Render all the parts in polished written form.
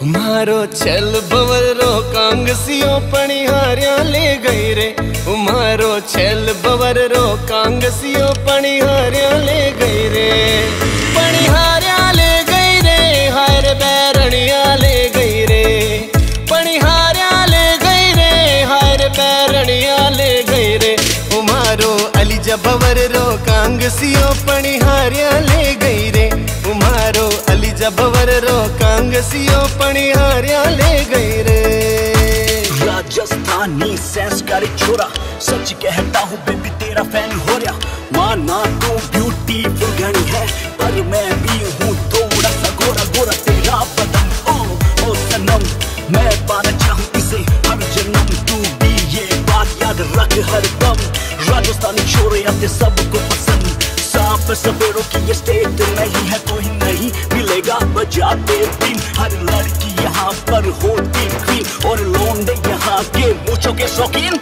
मारो छल बवरो कांगसियो पणिहारिया ले गई रे। मारो छल बवरो कांगसियो पणिहारिया ले गई रे। पणिहारिया ले गई रे, हायर बैरणिया ले गई रे। पणिहारिया ले गई रे, हायर बैरणिया ले गई रे। मारो अली जबवरो कांगसियो पणिहारिया ले गई रे। मारो अली जबवरो कांगसियो पणिहारिया ले गई रे। राजस्थानी संस्कारी छोरा, सच कहता हूँ बेबी तेरा फैन हो रहा। माना तो ब्यूटीफुल घनी है, पर मैं भी हूँ थोड़ा सा गोरा गोरा। तेरा बदन ओ सनम, मैं पाना चाहूँ इसे हर जन्म। तू भी ये बात याद रख हर दम। राजस्थानी छोरे आते सबको पसंद, सांप सवेरों की ये स्टेट नहीं है, कोई नहीं मिलेगा बजाते दिन। हर लड़की यहाँ पर होती क्वीन, और लोंडे यहाँ के मूंछों के शौकीन।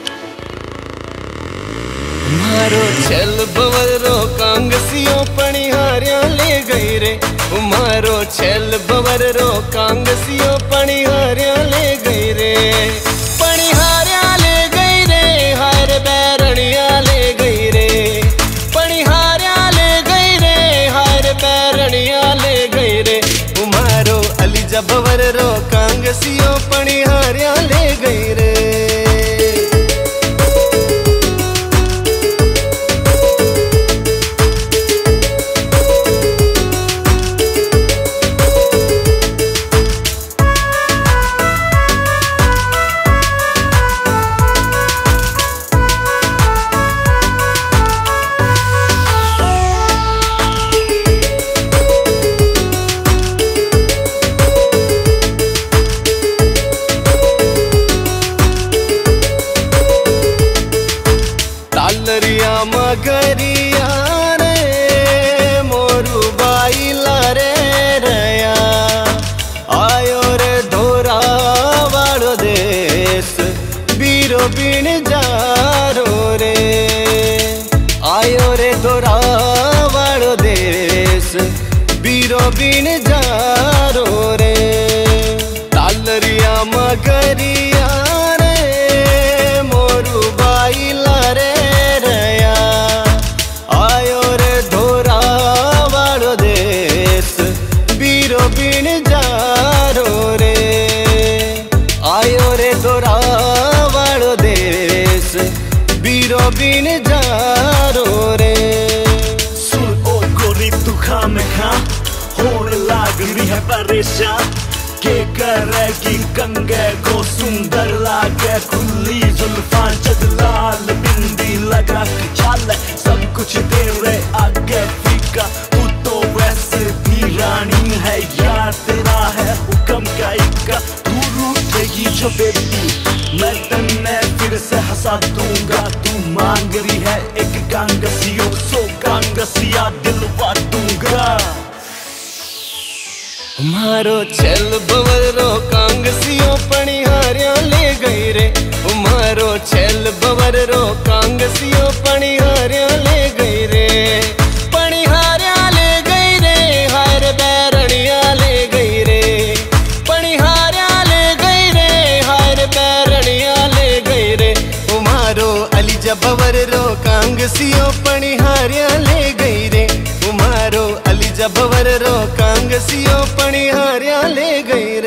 मारो छल बवरो कांगसियो पणिहारिया ले गई रे। मारो छल बवरो कांगसियो पणिहारिया ले गई रे। पणिहारिया ले गई रे, हायर बैरणिया ले गई रे। पणिहारिया ले गई रे, हायर बैरणिया ले गई रे। मारो अली जबवरो कांगसियो पणिहारिया ले गई रे। मगरिया रे मोरू बाई लारे रया। आयो रे ढोरा वालो देश, बीरो बीण जारो रे। आयो रे ढोरा वालो देश, बीरो बीण जारो रे। तालरिया मगरिया रे मोरू बाई लारे रया। आयो रे ढोरा वालो देश, बीरो बीण जारो रे। आयो रे ढोरा वालो देश, बीरो बीण जारो रे। सुन ओ गोरी तू खाम खा होने लाग रही है परेशान। के करेगी कंगे को सुंदर लागे खुली जुल्फान। जद लाल बिंदी लगा के चाल, सब कुछ तेरे आगे फीका। तू तो वैसे भी रानी है यार, तेरा है हुक्म का इक्का। तू रूठेगी जो बेबी, मैं तन्ने फिर से हंसा दूंगा। तू मांग रही है एक कांगसियो, सो कांगसिया दिलवा दूंगा। मारो छल बवरो कांगसियो पणिहारिया ले गई रे। मारो छल बवरो कांगसियो पणिहारिया ले गई रे। पणिहारिया ले गई रे, हायर बैरणिया ले गई रे। पणिहारिया ले गई रे, हायर बैरणिया ले गई रे। मारो अली जबवरो कांगसियो पणिहारिया ले गई रे। मारो अली जबवरो कांगसियो पणिहारिया ले गई रे।